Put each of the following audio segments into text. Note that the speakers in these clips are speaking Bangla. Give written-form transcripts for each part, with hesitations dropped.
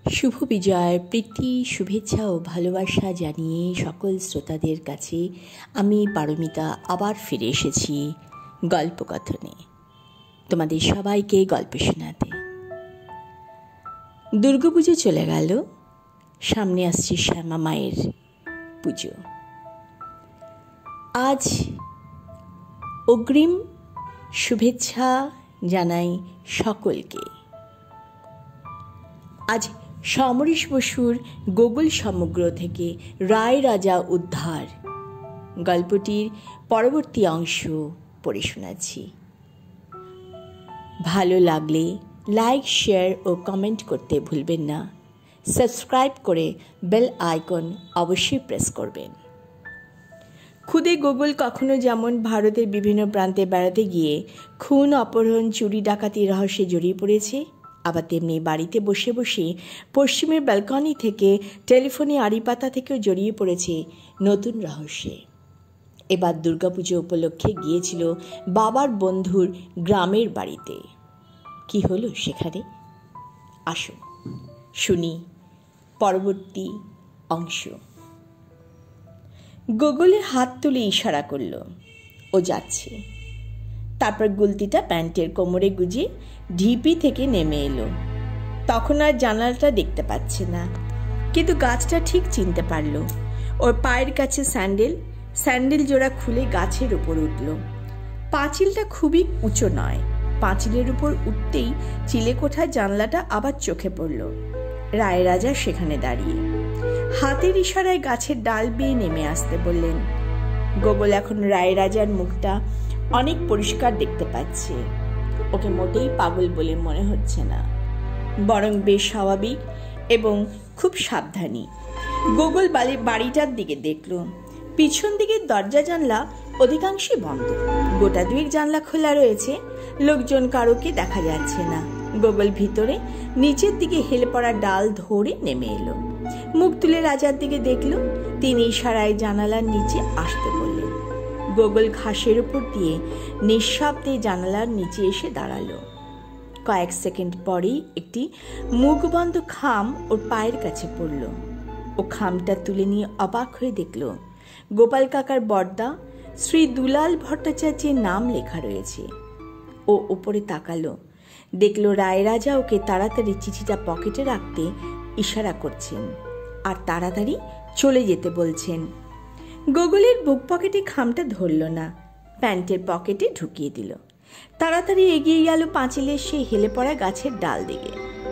শুভ বিজয় প্রীতি শুভেচ্ছা ও ভালোবাসা জানিয়ে সকল শ্রোতাদের কাছে আমি পারমিতা আবার ফিরে এসেছি গল্পকথনে, তোমাদের সবাইকে গল্প শোনাতে। দুর্গাপুজো চলে গেল, সামনে আসছে শ্যামা মায়ের পুজো। আজ অগ্রিম শুভেচ্ছা জানাই সকলকে। আজ সমরেশ বসুর গোগল সমগ্র থেকে রায় রাজা উদ্ধার গল্পটির পরবর্তী অংশ পড়ে শোনাচ্ছি। ভালো লাগলে লাইক, শেয়ার ও কমেন্ট করতে ভুলবেন না। সাবস্ক্রাইব করে বেল আইকন অবশ্যই প্রেস করবেন। খুদে গোগল কখনো যেমন ভারতের বিভিন্ন প্রান্তে বেড়াতে গিয়ে খুন, অপহরণ, চুরি, ডাকাতি রহস্যে জড়িয়ে পড়েছে, আবার তেমনি বাড়িতে বসে বসে পশ্চিমের ব্যালকনি থেকে টেলিফোনে আড়িপাতা থেকেও জড়িয়ে পড়েছে নতুন রহস্যে। এবার দুর্গাপুজো উপলক্ষে গিয়েছিল বাবার বন্ধুর গ্রামের বাড়িতে। কি হলো সেখানে, আসুন শুনি পরবর্তী অংশ। গোগলে হাত তুলে ইশারা করল, ও যাচ্ছে। তারপর গুলতিটা প্যান্টের কোমরে গুজে ঢিপি থেকে নেমে এলো। তখন আর জানালাটা দেখতে পাচ্ছে না, কিন্তু গাছটা ঠিক চিনতে পারল। ওর পায়ের কাছে স্যান্ডেল জোড়া খুলে গাছের উপর উঠল। পাঁচিলটা খুবই উঁচু নয়। পাঁচিলের উপর উঠতেই চিলেকোঠার জানলাটা আবার চোখে পড়ল। রায় রাজা সেখানে দাঁড়িয়ে হাতের ইশারায় গাছের ডাল বেয়ে নেমে আসতে বললেন। গোগল এখন রায় রাজার মুখটা অনেক পরিষ্কার দেখতে পাচ্ছে। ওকে মোটেই পাগল বলে মনে হচ্ছে না, বরং বেশ স্বাভাবিক এবং খুব সাবধানী। গোগল বাড়িটার দিকে দেখল। পিছন দিকের দরজা জানলা অধিকাংশই বন্ধ, গোটা দুয়েক জানলা খোলা রয়েছে। লোকজন কারোকে দেখা যাচ্ছে না। গোগল ভিতরে নিচের দিকে হেলে পড়া ডাল ধরে নেমে এলো। মুখ তুলে রাজার দিকে দেখল। তিনি ইশারায় জানালার নিচে আসতে বললেন। গোগল ঘাসের উপর দিয়ে নিঃশব্দে জানালার নিচে এসে দাঁড়ালো। কয়েক সেকেন্ড পরেই একটি মুখবন্ধ খাম ওর পায়ের কাছে পড়ল। ও খামটা তুলে নিয়ে অবাক হয়ে দেখল গোপাল কাকার বড়দা শ্রী দুলাল ভট্টাচার্যের নাম লেখা রয়েছে। ও উপরে তাকালো, দেখল রায় রাজা ওকে তাড়াতাড়ি চিঠিটা পকেটে রাখতে ইশারা করছেন আর তাড়াতাড়ি চলে যেতে বলছেন। গোগলের বুক পকেটে খামটা ধরল না, প্যান্টের পকেটে ঢুকিয়ে দিল। তাড়াতাড়ি এগিয়ে গেল পাঁচিলের সেই হেলে পড়া গাছের ডাল দিকে।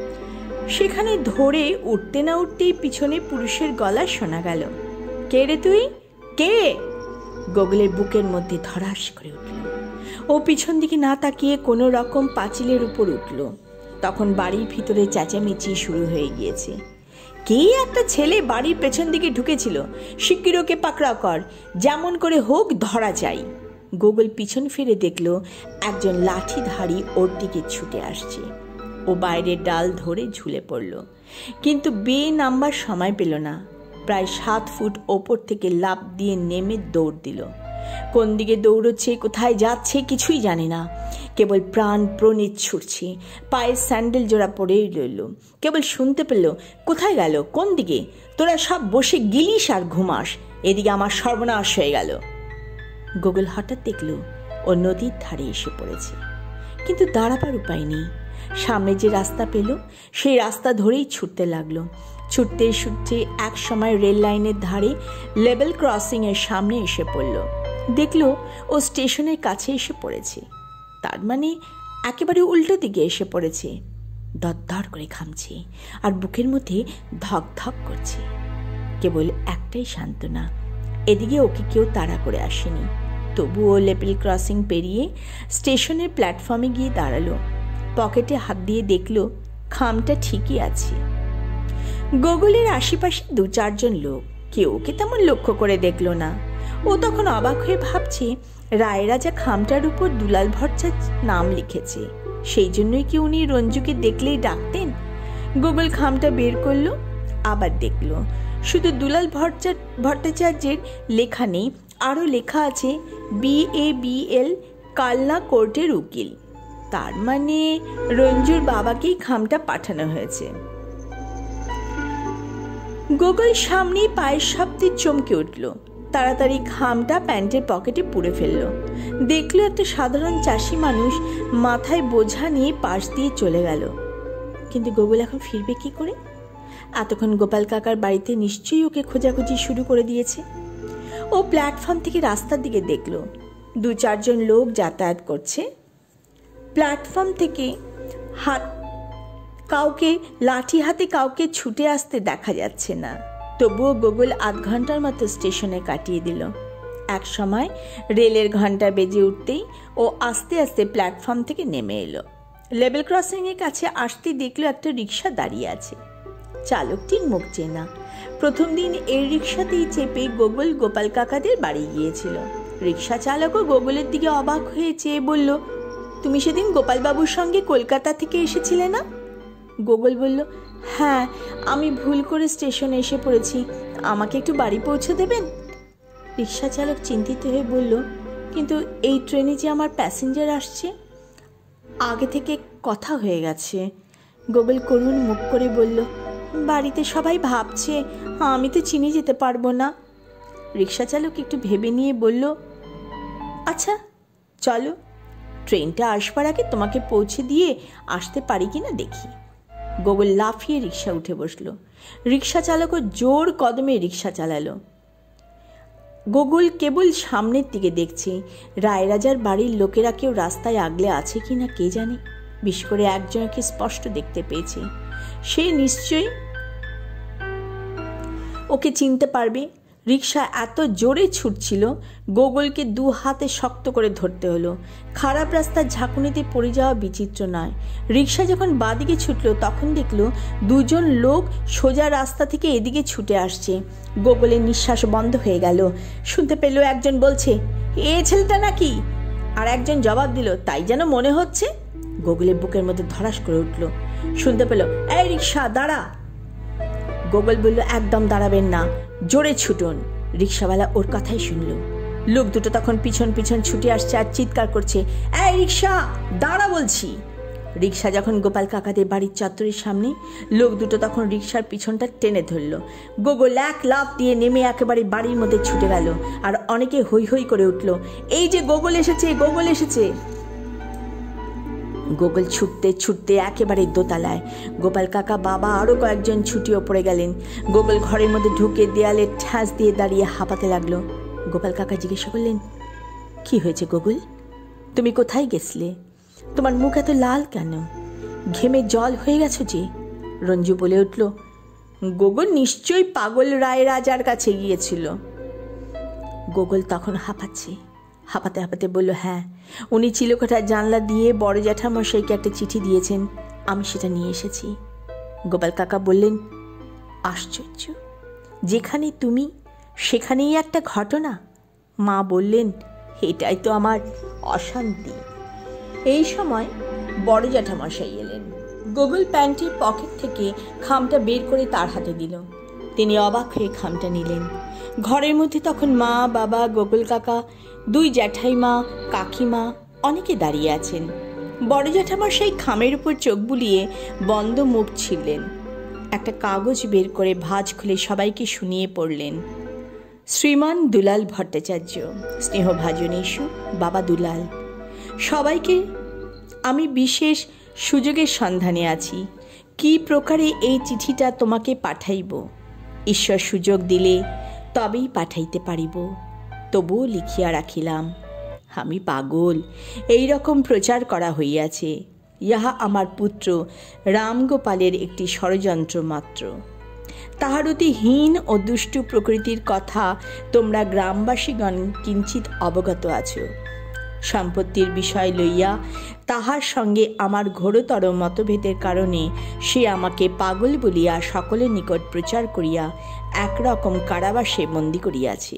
সেখানে ধরে উঠতে না উঠতেই পিছনে পুরুষের গলা শোনা গেল, কে রে তুই, কে? গোগলের বুকের মধ্যে ধড়াস করে উঠল। ও পিছন দিকে না তাকিয়ে কোনো রকম পাঁচিলের উপর উঠল। তখন বাড়ির ভিতরে চেঁচামেচি শুরু হয়ে গিয়েছে। কে একটা ছেলে বাড়ির পেছন দিকে ঢুকেছিল, শিগগির ওকে পাকড়াও কর, যেমন করে হোক ধরা চাই। গোগল পিছন ফিরে দেখল একজন লাঠিধারী ওর দিকে ছুটে আসছে। ও বাইরের ডাল ধরে ঝুলে পড়ল, কিন্তু বেয়ে নামবার সময় পেল না। প্রায় 7 ফুট ওপর থেকে লাফ দিয়ে নেমে দৌড় দিল। কোন দিকে দৌড়চ্ছে, কোথায় যাচ্ছে কিছুই জানে না। কেবল প্রাণ প্রণীত ছুটছে। পায়ের স্যান্ডেল জোড়া পড়েই রইল। কেবল শুনতে পেল, কোথায় গেল, কোন দিকে? তোরা সব বসে গিলিস আর ঘুমাস, এদিকে আমার সর্বনাশ হয়ে গেল। গোগল হঠাৎ দেখল ও নদীর ধারে এসে পড়েছে, কিন্তু দাঁড়াবার উপায় নেই। সামনে যে রাস্তা পেল সেই রাস্তা ধরেই ছুটতে লাগলো। ছুটতে ছুটতে এক সময় রেল লাইনের ধারে লেভেল ক্রসিং এর সামনে এসে পড়ল। দেখলো ও স্টেশনের কাছে এসে পড়েছে, তার মানে একেবারে উল্টো দিকে এসে পড়েছে। দরদর করে ঘামছে আর বুকের মধ্যে ধক ধক করছে। কেবল একটাই সান্ত্বনা, এদিকে ওকে কেউ তাড়া করে আসেনি। তবুও লেভেল ক্রসিং পেরিয়ে স্টেশনের প্ল্যাটফর্মে গিয়ে দাঁড়ালো। পকেটে হাত দিয়ে দেখলো খামটা ঠিকই আছে। গোগলের আশেপাশে 2-4 জন লোক, কেউ ওকে তেমন লক্ষ্য করে দেখলো না। ও তখন অবাক হয়ে ভাবছে, রায় রাজা খামটার উপর দুলাল ভট্টাচার্য নাম লিখেছে, সেই জন্যই কি উনি রঞ্জুকে দেখলেই ডাকতেন? গোগল খামটা বের করলো, আবার দেখলো শুধু দুলাল ভট্টাচার্যের লেখা নেই, আরও লেখা আছে BABL কালনা কোর্টের উকিল। তার মানে রঞ্জুর বাবাকেই খামটা পাঠানো হয়েছে। গোগল সামনেই পায়ের শব্দে চমকে উঠল। তাড়াতাড়ি খামটা প্যান্টের পকেটে পুরে ফেলল। দেখলো একটা সাধারণ চাষি মানুষ মাথায় বোঝা নিয়ে পাশ দিয়ে চলে গেল। কিন্তু গোগল এখন ফিরবে কি করে? এতক্ষণ গোপাল কাকার বাড়িতে নিশ্চয়ই ওকে খোঁজাখুঁজি শুরু করে দিয়েছে। ও প্ল্যাটফর্ম থেকে রাস্তার দিকে দেখলো 2-4 জন লোক যাতায়াত করছে। প্ল্যাটফর্ম থেকে কাউকে লাঠি হাতে কাউকে ছুটে আসতে দেখা যাচ্ছে না। তবুও গোগল আধ ঘন্টার মতো স্টেশনে কাটিয়ে দিল। এক সময় রেলের ঘন্টা বেজে উঠতেই ও আস্তে আস্তে প্ল্যাটফর্ম থেকে নেমে এলো। লেভেল ক্রসিংয়ের কাছে আসতেই দেখলো একটা রিক্সা দাঁড়িয়ে আছে। চালকটির মুখ চেনা। প্রথম দিন এই রিক্সাতেই চেপে গোগল গোপাল কাকাদের বাড়ি গিয়েছিল। রিক্সা চালকও গোগলের দিকে অবাক হয়ে চেয়ে বলল, তুমি সেদিন গোপালবাবুর সঙ্গে কলকাতা থেকে এসেছিলে না? গোগল বলল, হ্যাঁ, আমি ভুল করে স্টেশনে এসে পড়েছি, আমাকে একটু বাড়ি পৌঁছে দেবেন? রিক্সা চালক চিন্তিত হয়ে বলল, কিন্তু এই ট্রেনে যে আমার প্যাসেঞ্জার আসছে, আগে থেকে কথা হয়ে গেছে। গোগল করুণ মুখ করে বলল, বাড়িতে সবাই ভাবছে আমি তো চিনে যেতে পারবো না। রিক্সা চালক একটু ভেবে নিয়ে বলল, আচ্ছা চলো, ট্রেনটা আসবার আগে তোমাকে পৌঁছে দিয়ে আসতে পারি কিনা দেখি। গোগল লাফিয়ে রিক্সা উঠে বসলো। রিক্সা চালকও জোর কদমে রিক্সা চালালো। গোগল কেবল সামনের দিকে দেখছে। রায়রাজার বাড়ির লোকেরা কেউ রাস্তায় আগলে আছে কিনা কে জানে। বিশেষ করে একজনকে স্পষ্ট দেখতে পেয়েছে। সে নিশ্চয়ই ওকে চিনতে পারবে। রিক্সা এত জোরে ছুটছিল, গোগলকে 2 হাতে শক্ত করে ধরতে হলো। খারাপ রাস্তার ঝাঁকুনিতে পড়ে যাওয়া বিচিত্র নয়। রিক্সা যখন বাঁদিকে ছুটল তখন দেখলো 2 জন লোক সোজা রাস্তা থেকে এদিকে ছুটে আসছে। গোগলের নিঃশ্বাস বন্ধ হয়ে গেল। শুনতে পেল একজন বলছে, এ ছেলেটা নাকি? আর একজন জবাব দিল, তাই যেন মনে হচ্ছে। গোগলের বুকের মধ্যে ধড়াস করে উঠল। শুনতে পেল, এই রিক্সা দাঁড়া। গোগল বলল, একদম দাঁড়াবেন না, জোরে ছুটুন। রিক্সাওয়ালা ওর কথাই শুনল। লোক দুটো তখন পিছন পিছন ছুটে আসছে আর চিৎকার করছে, এই রিক্সা দাঁড়া বলছি। রিক্সা যখন গোপাল কাকাদের বাড়ির চত্বরের সামনে, লোক দুটো তখন রিক্সার পিছনটা টেনে ধরল। গোগল এক লাফ দিয়ে নেমে একেবারে বাড়ির মধ্যে ছুটে গেল। আর অনেকে হই হই করে উঠল, এই যে গোগল এসেছে, গোগল এসেছে। গোগল ছুটতে ছুটতে একেবারে দোতলায়। গোপাল কাকা, বাবা আরো কয়েকজন ছুটিয়ে পড়ে গেলেন। গোগল ঘরের মধ্যে ঢুকে দেয়ালে ঠ্যাস দিয়ে দাঁড়িয়ে হাঁপাতে লাগলো। গোপাল কাকা জিজ্ঞাসা করলেন, কি হয়েছে গোগল? তুমি কোথায় গেছিলে? তোমার মুখ এত লাল কেন? ঘেমে জল হয়ে গেছো যে? রঞ্জু বলে উঠল, গোগল নিশ্চয়ই পাগল রায়রাজার কাছে গিয়েছিল। গোগল তখন হাঁপাচ্ছে। হাঁপাতে হাঁপাতে বলল, হ্যাঁ, উনি চিলেকোঠার জানলা দিয়ে বড় জ্যাঠামশাইকে একটা চিঠি দিয়েছেন, আমি সেটা নিয়ে এসেছি। গোপাল কাকা বললেন, আশ্চর্য, যেখানে তুমি সেখানেই একটা ঘটনা। মা বললেন, এটাই তো আমার অশান্তি। এই সময় বড় জ্যাঠামশাই এলেন। গোগল প্যান্টের পকেট থেকে খামটা বের করে তার হাতে দিল। তিনি অবাক হয়ে খামটা নিলেন। ঘরের মধ্যে তখন মা, বাবা, গোগল কাকা, 2 জ্যাঠাইমা, কাকিমা অনেকে দাঁড়িয়ে আছেন। বড় জ্যাঠামশাই খামের উপর চোখ বুলিয়ে বন্ধ মুখ ছিলেন। একটা কাগজ বের করে ভাঁজ খুলে সবাইকে শুনিয়ে পড়লেন। শ্রীমান দুলাল ভট্টাচার্য, স্নেহভাজন ইস্যু, বাবা দুলাল। সবাইকে আমি বিশেষ সুযোগের সন্ধানে আছি। কি প্রকারে এই চিঠিটা তোমাকে পাঠাইব? ঈশ্বর সুযোগ দিলে তবেই পাঠাইতে পারিব। তবুও লিখিয়া রাখিলাম, আমি পাগল, এই রকম প্রচার করা হইয়াছে। ইহা আমার পুত্র রামগোপালের একটি ষড়যন্ত্র মাত্র। তাহার অতি হীন ও দুষ্টু প্রকৃতির কথা তোমরা গ্রামবাসীগণ কিঞ্চিত অবগত আছো। সম্পত্তির বিষয় লইয়া তাহার সঙ্গে আমার ঘোরতর মতভেদের কারণে সে আমাকে পাগল বলিয়া সকলের নিকট প্রচার করিয়া একরকম কারাবাসে বন্দী করিয়াছে।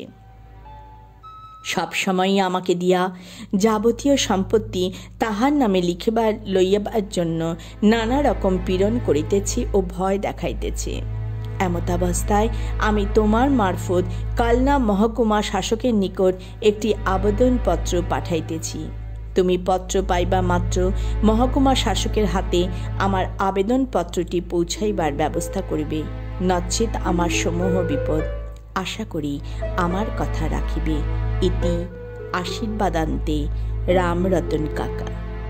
সবসময়ই আমাকে দিয়া যাবতীয় সম্পত্তি তাহার নামে লিখিবার লইয়াবার জন্য নানা রকম পীড়ন করিতেছে ও ভয় দেখাইতেছে। এমতাবস্থায় আমি তোমার মারফত কালনা মহকুমা শাসকের নিকট একটি আবেদনপত্র পাঠাইতেছি। তুমি পত্র পাইবা মাত্র মহকুমা শাসকের হাতে আমার আবেদনপত্রটি পৌঁছাইবার ব্যবস্থা করিবে। নচেত আমার সমূহ বিপদ। আশা করি আমার কথা রাখিবে। ইতি আশীর্বাদান্তে রামরতন কাকা।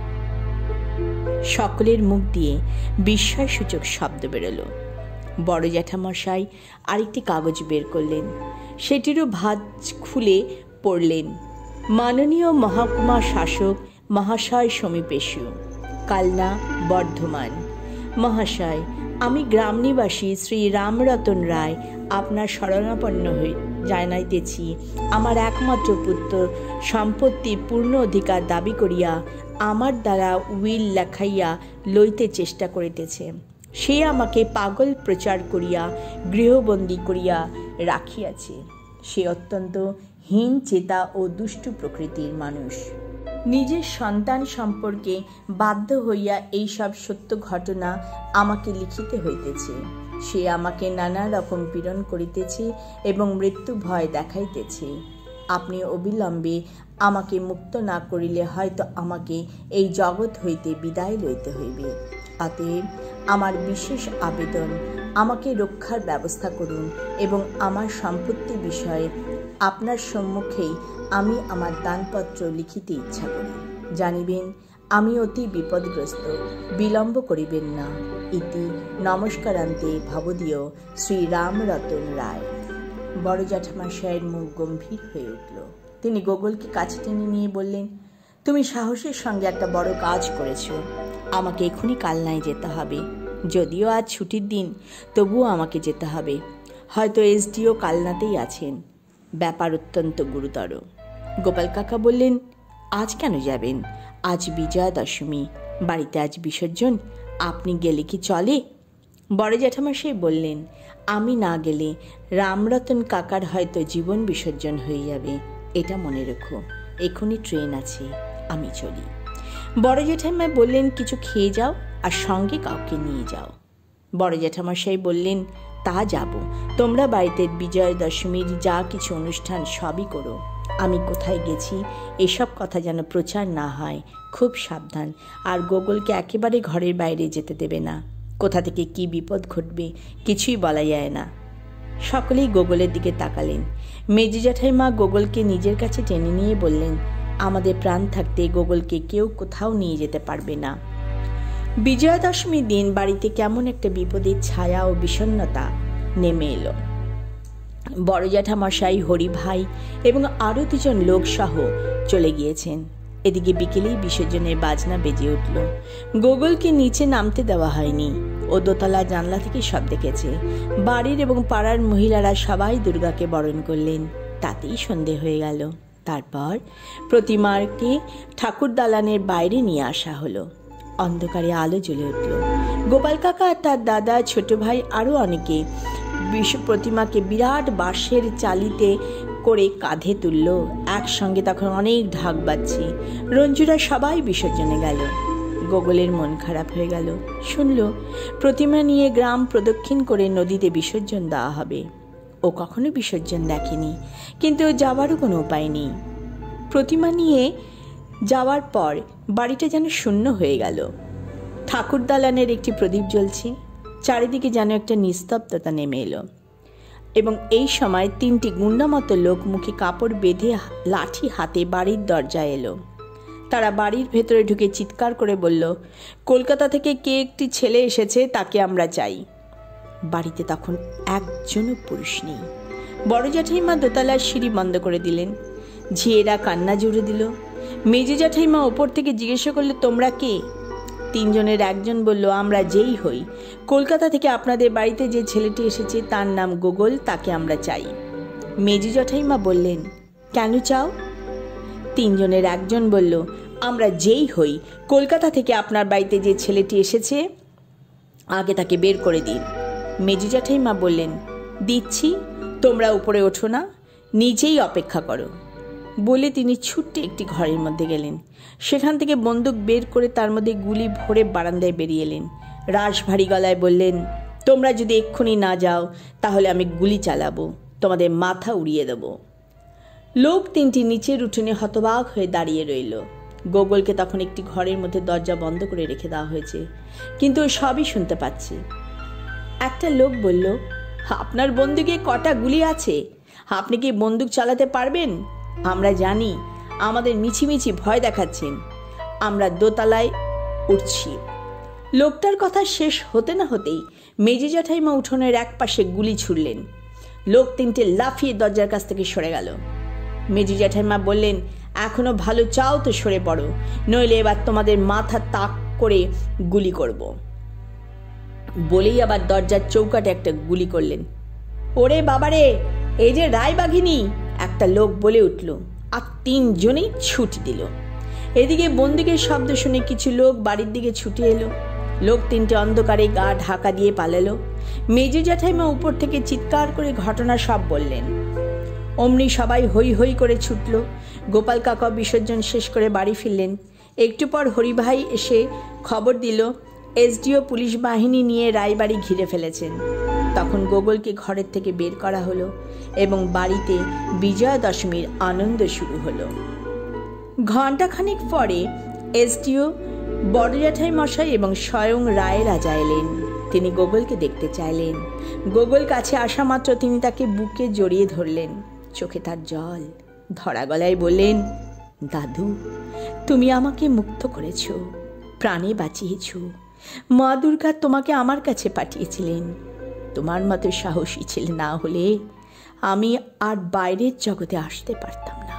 সকলের মুখ দিয়ে বিস্ময়সূচক শব্দ বেরোল। বড় জ্যাঠামশাই আরেকটি কাগজ বের করলেন, সেটিরও ভাঁজ খুলে পড়লেন। মাননীয় মহকুমা শাসক মহাশয় সমীপেশু, কালনা, বর্ধমান। মহাশয়, আমি গ্রাম নিবাসী শ্রী রামরতন রায় আপনার শরণাপন্ন হয়ে জানাইতেছি, আমার একমাত্র পুত্র সম্পত্তির পূর্ণ অধিকার দাবি করিয়া আমার দ্বারা উইল লেখাইয়া লইতে চেষ্টা করিতেছে। সে আমাকে পাগল প্রচার করিয়া গৃহবন্দী করিয়া রাখিয়াছে। সে অত্যন্ত হীন চেতা ও দুষ্টু প্রকৃতির মানুষ। নিজের সন্তান সম্পর্কে বাধ্য হইয়া এইসব সত্য ঘটনা আমাকে লিখিতে হইতেছে। সে আমাকে নানা রকম পীড়ন করিতেছে এবং মৃত্যু ভয় দেখাইতেছে। আপনি অবিলম্বে আমাকে মুক্ত না করিলে হয়তো আমাকে এই জগৎ হইতে বিদায় লইতে হইবে। অতএব আমার বিশেষ আবেদন, আমাকে রক্ষার ব্যবস্থা করুন এবং আমার সম্পত্তি বিষয়ে আপনার সম্মুখেই আমি আমার দানপত্র লিখিতে ইচ্ছা করি। জানিবেন আমি অতি বিপদগ্রস্ত, বিলম্ব করিবেন না। ইতি নমস্কারান্তে ভবদীয় শ্রী রামরতন রায়। বড় জ্যাঠামশাইয়ের মুখ গম্ভীর হয়ে উঠল। তিনি গোগলকে কাছে টেনে নিয়ে বললেন, তুমি সাহসের সঙ্গে একটা বড় কাজ করেছ। আমাকে এখনই কালনায় যেতে হবে। যদিও আজ ছুটির দিন, তবুও আমাকে যেতে হবে। হয়তো এসডিও কালনাতেই আছেন। ব্যাপার অত্যন্ত গুরুতর। গোপাল কাকা বললেন, আজ কেন যাবেন? আজ বিজয়া দশমী, বাড়িতে আজ বিসর্জন, আপনি গেলে কি চলে? বড় জ্যাঠামশাই বললেন, আমি না গেলে রামরতন কাকার হয়তো জীবন বিসর্জন হয়ে যাবে। এটা মনে রেখো। এখনই ট্রেন আছে, আমি চলি। বড় জ্যাঠামশাই বললেন, কিছু খেয়ে যাও আর সঙ্গে কাউকে নিয়ে যাও। বড় জ্যাঠামশাই বললেন, তা যাব। তোমরা বাড়িতে বিজয়া দশমীর যা কিছু অনুষ্ঠান সবই করো। আমি কোথায় গেছি এসব কথা যেন প্রচার না হয়, খুব সাবধান। আর গোগলকে একেবারে ঘরের বাইরে যেতে দেবে না। কোথা থেকে কি বিপদ ঘটবে কিছুই বলা যায় না। সকলেই গোগলের দিকে তাকালেন। মেজি জ্যাঠাইমা গোগলকে নিজের কাছে টেনে নিয়ে বললেন, আমাদের প্রাণ থাকতে গোগলকে কেউ কোথাও নিয়ে যেতে পারবে না। বিজয়া দশমীর দিন বাড়িতে কেমন একটা বিপদের ছায়া ও বিষণ্ণতা নেমে এলো। বড় জ্যাঠামশাই, হরি ভাই এবং আরও দুজন লোক সহ চলে গিয়েছেন। এদিকে বিকেলেই বিসর্জনের বাজনা বেজে উঠল। গোগলকে নিচে নামতে দেওয়া হয়নি। ও দোতলা জানলা থেকে সব দেখেছে। বাড়ির এবং পাড়ার মহিলারা সবাই দুর্গাকে বরণ করলেন। তাতেই সন্ধে হয়ে গেল। তারপর প্রতিমাকে ঠাকুর দালানের বাইরে নিয়ে আসা হলো। অন্ধকারে আলো জ্বলে উঠল। গোপাল কাকা আর তার দাদা, ছোট ভাই আরও অনেকে প্রতিমাকে বিরাট বাঁশের চালিতে করে কাঁধে তুলল। একসঙ্গে তখন অনেক ঢাক বাজছে। রঞ্জুরা সবাই বিসর্জনে গেল। গোগলের মন খারাপ হয়ে গেল। শুনল প্রতিমা নিয়ে গ্রাম প্রদক্ষিণ করে নদীতে বিসর্জন দেওয়া হবে। ও কখনো বিসর্জন দেখেনি, কিন্তু যাওয়ারও কোনো উপায় নেই। প্রতিমা নিয়ে যাওয়ার পর বাড়িটা যেন শূন্য হয়ে গেল। ঠাকুর দালানের একটি প্রদীপ জ্বলছে। চারিদিকে যেন একটা নিস্তব্ধতা নেমে এলো। এবং এই সময় তিনটি গুন্ডা মতো লোক মুখে কাপড় বেঁধে লাঠি হাতে বাড়ির দরজায় এলো। তারা বাড়ির ভেতরে ঢুকে চিৎকার করে বলল, কলকাতা থেকে কে একটি ছেলে এসেছে, তাকে আমরা চাই। বাড়িতে তখন একজনও পুরুষ নেই। বড় জ্যাঠাইমা দোতলার সিঁড়ি বন্ধ করে দিলেন। ঝিয়েরা কান্না জুড়ে দিল। মেজে জ্যাঠাইমা ওপর থেকে জিজ্ঞাসা করলে, তোমরা কে? তিনজনের একজন বলল, আমরা যেই হই, কলকাতা থেকে আপনাদের বাড়িতে যে ছেলেটি এসেছে তার নাম গোগল, তাকে আমরা চাই। মেজি জ্যাঠাইমা বললেন, কেন চাও? তিনজনের একজন বলল, আমরা যেই হই, কলকাতা থেকে আপনার বাড়িতে যে ছেলেটি এসেছে আগে তাকে বের করে দিন। মেজি জ্যাঠাইমা বললেন, দিচ্ছি, তোমরা উপরে ওঠো না, নিজেই অপেক্ষা করো। বলে তিনি ছুট্টে একটি ঘরের মধ্যে গেলেন। সেখান থেকে বন্দুক বের করে তার মধ্যে গুলি ভরে বারান্দায় বেরিয়ে এলেন। রাশ ভারী গলায় বললেন, তোমরা যদি এক্ষুনি না যাও তাহলে আমি গুলি চালাবো, তোমাদের মাথা উড়িয়ে দেব। লোক তিনটি নিচের উঠোনে হতবাক হয়ে দাঁড়িয়ে রইল। গোগলকে তখন একটি ঘরের মধ্যে দরজা বন্ধ করে রেখে দেওয়া হয়েছে, কিন্তু সবই শুনতে পাচ্ছে। একটা লোক বলল, আপনার বন্দুকে কটা গুলি আছে? আপনি কি বন্দুক চালাতে পারবেন? আমরা জানি আমাদের মিছিমিছি ভয় দেখাচ্ছেন। আমরা দোতলায় উঠছি। লোকটার কথা শেষ হতে না হতেই মেজে জ্যাঠাইমা উঠোনের এক পাশে গুলি ছুড়লেন। লোক তিনটে লাফিয়ে দরজার কাছ থেকে সরে গেল। মেজে জ্যাঠাইমা বললেন, এখনো ভালো চাও তো সরে পড়ো, নইলে এবার তোমাদের মাথা তাক করে গুলি করব। বলেই আবার দরজার চৌকাটে একটা গুলি করলেন। ওরে বাবারে, এই যে রায়বাঘিনী, একটা লোক বলে উঠল, আর তিনজনেই ছুটি দিল। এদিকে বন্দুকের শব্দ শুনে কিছু লোক বাড়ির দিকে ছুটে এলো। লোক তিনটে অন্ধকারে গা ঢাকা দিয়ে পালালো। মেজো জ্যাঠাইমা উপর থেকে চিৎকার করে ঘটনা সব বললেন। অমনি সবাই হই হই করে ছুটল। গোপাল কাকা বিসর্জন শেষ করে বাড়ি ফিরলেন। একটু পর হরিভাই এসে খবর দিল, এসডিও পুলিশ বাহিনী নিয়ে রায়বাড়ি ঘিরে ফেলেছেন। তখন গোগলকে ঘরের থেকে বের করা হলো এবং বাড়িতে বিজয়া দশমীর আনন্দ শুরু হলো। ঘণ্টাখানিক পরে এসডিও, বড় জ্যাঠাই মশাই এবং স্বয়ং রায় রাজা এলেন। তিনি গোগলকে দেখতে চাইলেন। গোগল কাছে আসা মাত্র তিনি তাকে বুকে জড়িয়ে ধরলেন। চোখে তার জল। ধরা গলায় বললেন, দাদু, তুমি আমাকে মুক্ত করেছ, প্রাণে বাঁচিয়েছ। মা দুর্গা তোমাকে আমার কাছে পাঠিয়েছিলেন। তোমার মতো সাহসী ছেলে না হলে আমি আর বাইরের জগতে আসতে পারতাম না।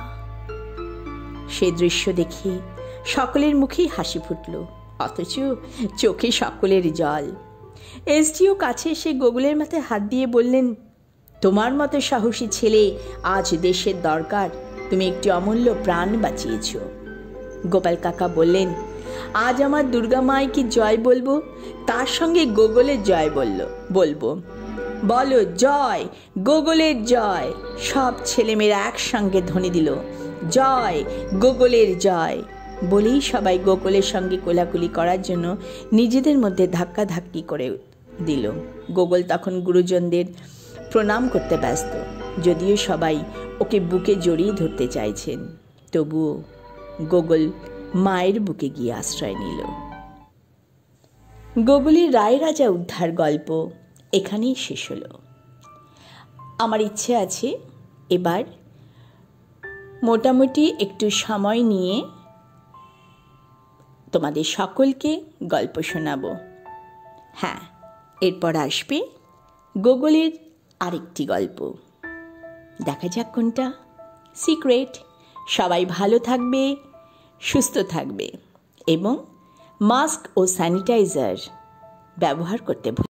সে দৃশ্য দেখে সকলের মুখেই হাসি ফুটল, অথচ চোখে সকলের জল। এসডিও কাছে এসে গোগলের মাথায় হাত দিয়ে বললেন, তোমার মতো সাহসী ছেলে আজ দেশের দরকার। তুমি একটি অমূল্য প্রাণ বাঁচিয়েছ। গোপাল কাকা বললেন, আজ আমার দুর্গা মাইকে জয় বলবো, তার সঙ্গে গোগলের জয় বলবো। বলো জয়, গোগলের জয়। সব ছেলেমেয়েরা একসঙ্গে ধ্বনি দিল, জয়, গোগলের জয়। বলেই সবাই গোগলের সঙ্গে কোলাকুলি করার জন্য নিজেদের মধ্যে ধাক্কাধাক্কি করে দিল। গোগল তখন গুরুজনদের প্রণাম করতে ব্যস্ত। যদিও সবাই ওকে বুকে জড়িয়ে ধরতে চাইছেন, তবুও গোগল মায়ের বুকে গিয়ে আশ্রয় নিল। গোগলের রায় রাজা উদ্ধার গল্প এখানেই শেষ হলো। আমার ইচ্ছে আছে এবার মোটামুটি একটু সময় নিয়ে তোমাদের সকলকে গল্প শোনাবো। হ্যাঁ, এরপর আসবে গোগলের আরেকটি গল্প। দেখা যাক কোনটা। সিক্রেট। সবাই ভালো থাকবে, সুস্থ থাকবে এবং মাস্ক ও স্যানিটাইজার ব্যবহার করতে ভুলবে না।